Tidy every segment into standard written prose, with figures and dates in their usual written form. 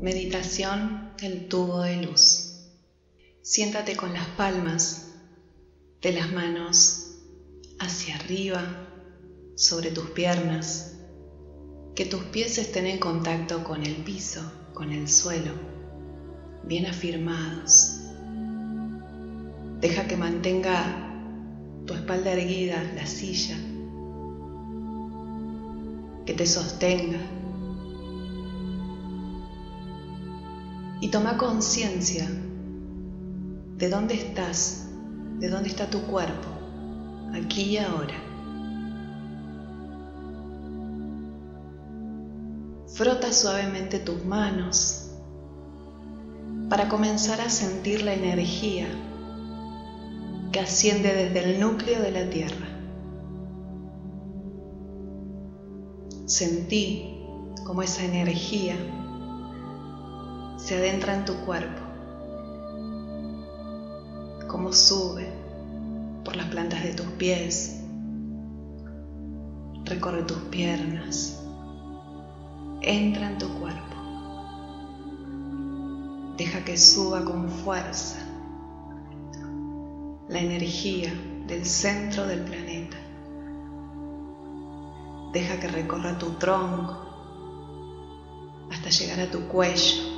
Meditación del tubo de luz. Siéntate con las palmas de las manos hacia arriba sobre tus piernas, que tus pies estén en contacto con el piso, con el suelo, bien afirmados. Deja que mantenga tu espalda erguida, la silla, que te sostenga. Y toma conciencia de dónde estás, de dónde está tu cuerpo, aquí y ahora. Frota suavemente tus manos para comenzar a sentir la energía que asciende desde el núcleo de la tierra. Sentí cómo esa energía se adentra en tu cuerpo, cómo sube por las plantas de tus pies, recorre tus piernas, entra en tu cuerpo. Deja que suba con fuerza la energía del centro del planeta. Deja que recorra tu tronco hasta llegar a tu cuello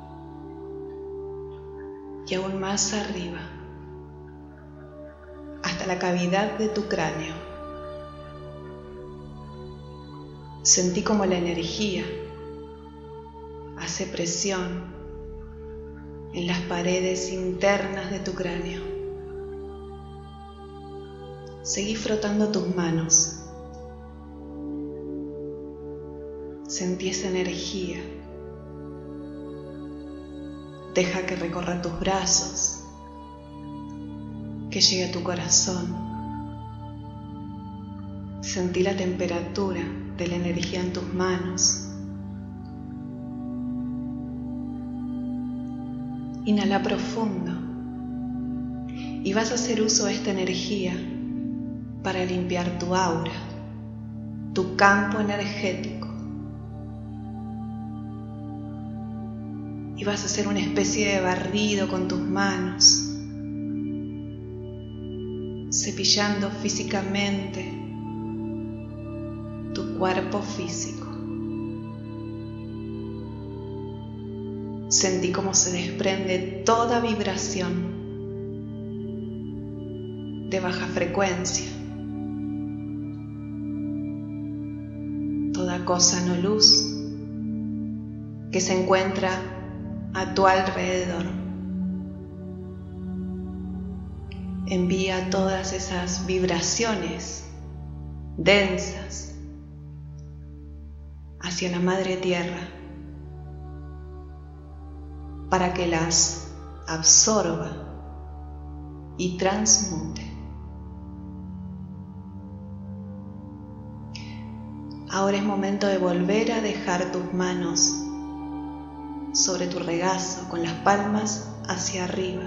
y aún más arriba, hasta la cavidad de tu cráneo. Sentí como la energía hace presión en las paredes internas de tu cráneo. Seguí frotando tus manos. Sentí esa energía. Deja que recorra tus brazos, que llegue a tu corazón. Sentí la temperatura de la energía en tus manos. Inhala profundo y vas a hacer uso de esta energía para limpiar tu aura, tu campo energético. Y vas a hacer una especie de barrido con tus manos, cepillando físicamente tu cuerpo físico. Sentí cómo se desprende toda vibración de baja frecuencia, toda cosa no luz que se encuentra a tu alrededor. Envía todas esas vibraciones densas hacia la Madre Tierra para que las absorba y transmute. Ahora es momento de volver a dejar tus manos sobre tu regazo con las palmas hacia arriba.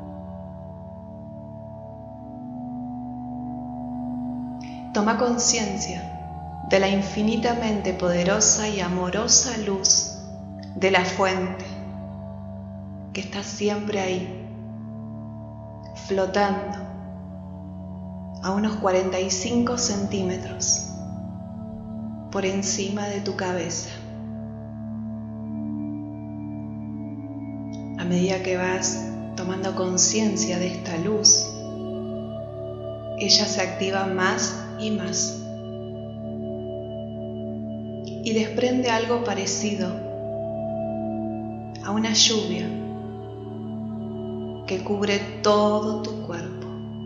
Toma conciencia de la infinitamente poderosa y amorosa luz de la fuente que está siempre ahí, flotando a unos 45 centímetros por encima de tu cabeza. A medida que vas tomando conciencia de esta luz, ella se activa más y más y desprende algo parecido a una lluvia que cubre todo tu cuerpo,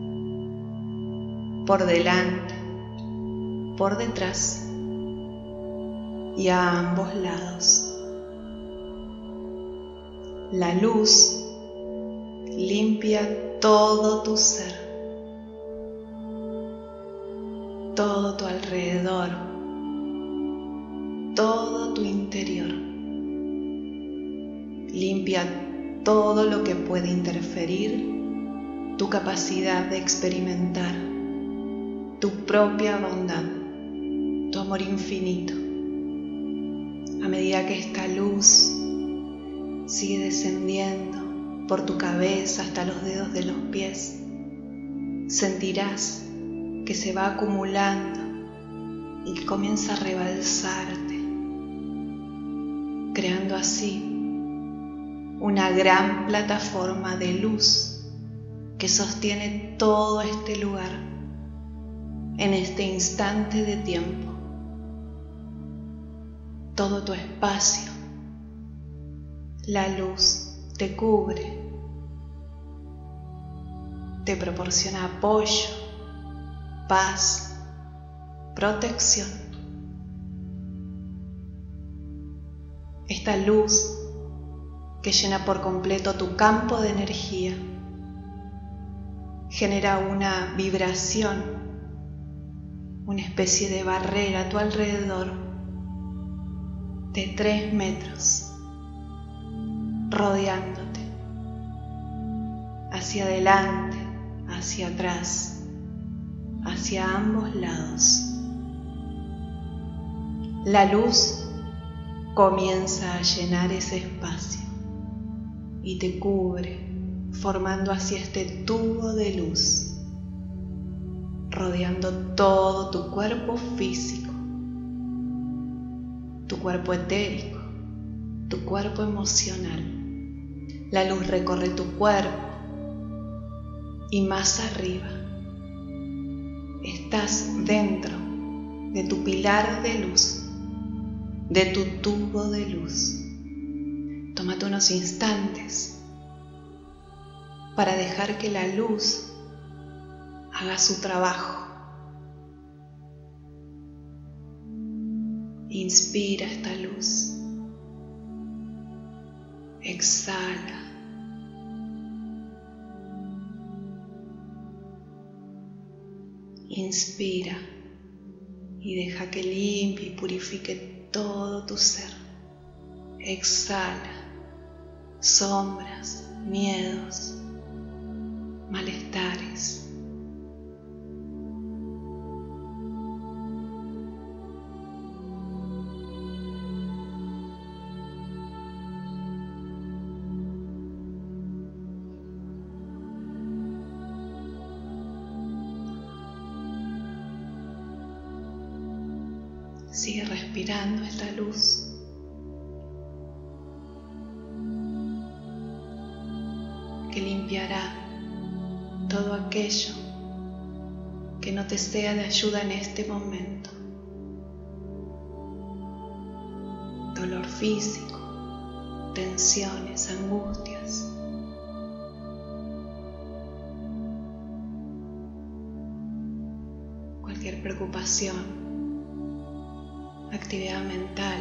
por delante, por detrás y a ambos lados. La luz limpia todo tu ser, todo tu alrededor, todo tu interior. Limpia todo lo que puede interferir tu capacidad de experimentar tu propia bondad, tu amor infinito. A medida que esta luz Sigue descendiendo por tu cabeza hasta los dedos de los pies. Sentirás que se va acumulando y que comienza a rebalsarte, creando así una gran plataforma de luz que sostiene todo este lugar en este instante de tiempo. Todo tu espacio, la luz te cubre, te proporciona apoyo, paz, protección. Esta luz que llena por completo tu campo de energía genera una vibración, una especie de barrera a tu alrededor de 3 metros, rodeándote, hacia adelante, hacia atrás, hacia ambos lados. La luz comienza a llenar ese espacio y te cubre, formando así este tubo de luz, rodeando todo tu cuerpo físico, tu cuerpo etérico, tu cuerpo emocional. La luz recorre tu cuerpo y más arriba estás dentro de tu pilar de luz, de tu tubo de luz. Tómate unos instantes para dejar que la luz haga su trabajo. Inspira esta luz. Exhala. Inspira y deja que limpie y purifique todo tu ser. Exhala sombras, miedos, malestares. Sigue respirando esta luz. Que limpiará todo aquello que no te sea de ayuda en este momento. Dolor físico, tensiones, angustias. Cualquier preocupación, actividad mental.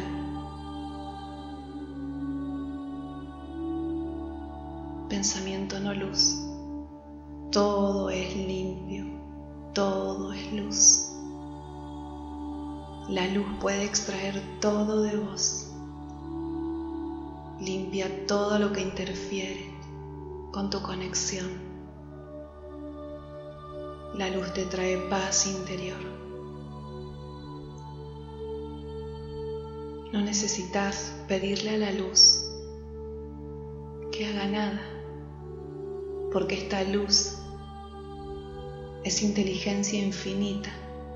Pensamiento no luz. Todo es limpio, todo es luz. La luz puede extraer todo de vos. Limpia todo lo que interfiere con tu conexión. La luz te trae paz interior. No necesitas pedirle a la luz que haga nada, porque esta luz es inteligencia infinita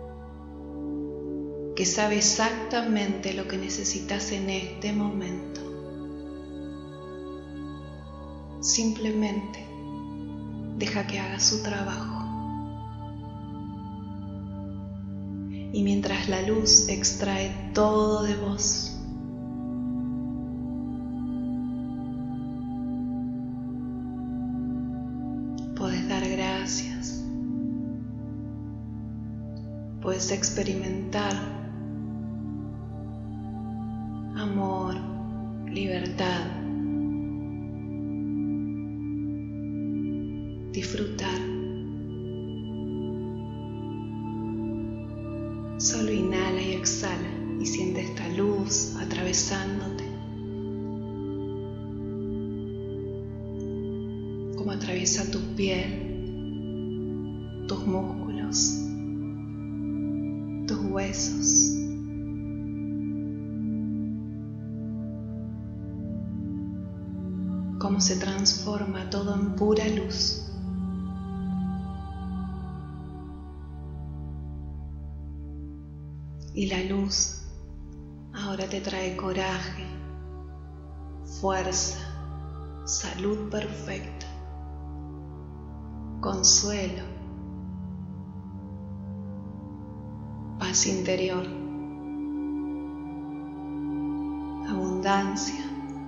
que sabe exactamente lo que necesitas en este momento. Simplemente deja que haga su trabajo. Y mientras la luz extrae todo de vos, podés dar gracias, podés experimentar amor, libertad, disfrutar. Solo inhala y exhala y siente esta luz atravesándote, como atraviesa tu piel, tus músculos, tus huesos. cómo se transforma todo en pura luz. Y la luz ahora te trae coraje, fuerza, salud perfecta, consuelo, paz interior, abundancia.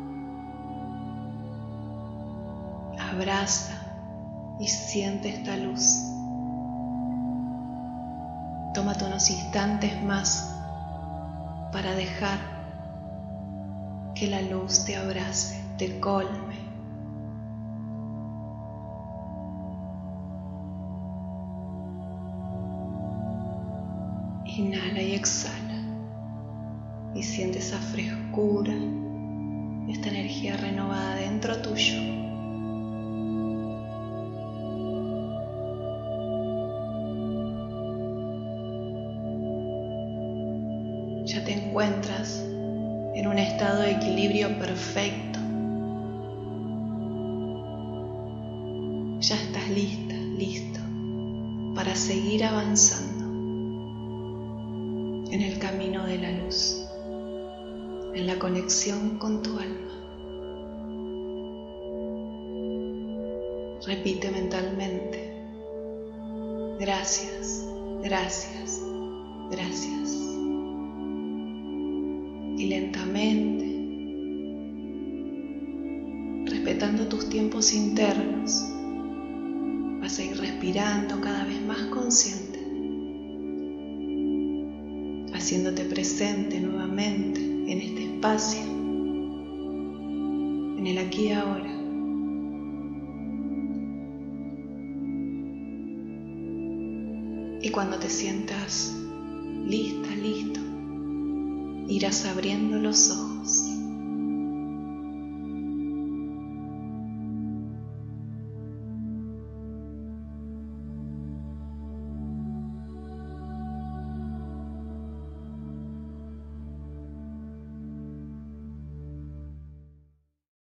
Abraza y siente esta luz. Tómate unos instantes más para dejar que la luz te abrace, te colme. Inhala y exhala y siente esa frescura, esta energía renovada dentro tuyo. Ya te encuentras en un estado de equilibrio perfecto. Ya estás lista, listo para seguir avanzando en el camino de la luz, en la conexión con tu alma. Repite mentalmente: gracias, gracias, gracias. Y lentamente, respetando tus tiempos internos, vas a ir respirando cada vez más consciente, haciéndote presente nuevamente en este espacio, en el aquí y ahora. Y cuando te sientas lista, listo, irás abriendo los ojos.